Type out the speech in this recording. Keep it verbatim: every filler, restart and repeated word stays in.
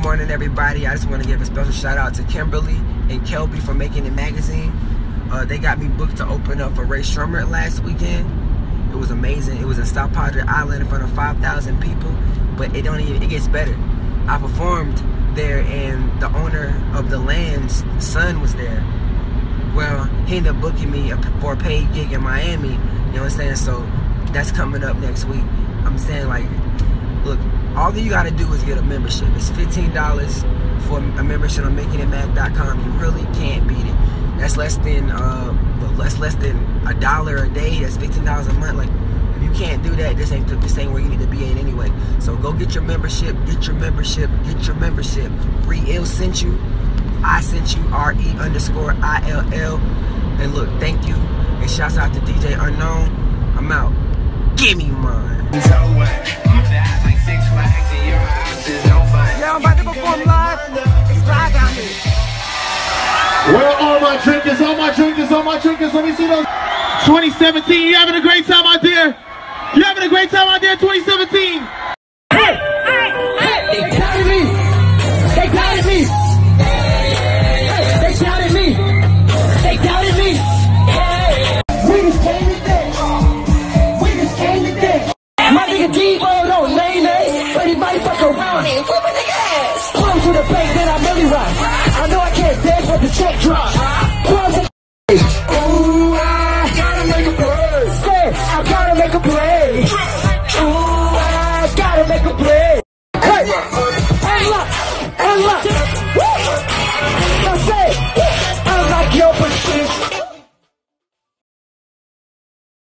morning, everybody. I just want to give a special shout out to Kimberly and Kelby for Making It magazine. Uh, they got me booked to open up for Ray Shrummer last weekend. It was amazing. It was in South Padre Island in front of five thousand people, but it don't even, it gets better. I performed there and the owner of the land's son was there. Well, he ended up booking me for a paid gig in Miami, you know what I'm saying? So that's coming up next week. I'm saying, like, look, all that you gotta do is get a membership. It's fifteen dollars for a membership on making it mag dot com. You really can't beat it. That's less than uh, that's less than a dollar a day. That's fifteen dollars a month. Like, if you can't do that, this ain't this ain't where you need to be in anyway. So go get your membership. Get your membership. Get your membership. Real sent you. I sent you. R E underscore I L L. And look, thank you. And shouts out to D J Unknown. I'm out. Give me mine. Yeah, I'm about to perform live. It's live out here. Where are all my drinkers? All my drinkers, all my drinkers. Let me see those. twenty seventeen, you having a great time out there? You having a great time out there, twenty seventeen? Hey, hey, hey, they counted me. They counted me. Hey, they counted me. They counted me. We just came to this. We just came to this. My nigga D-Roll don't lay lay, but he might fuck around and flip a nigga ass. Close to the bank that I'm really right. I know I can't dance but the check drop. Close to the ooh, I gotta make a play. Say, I gotta make a play.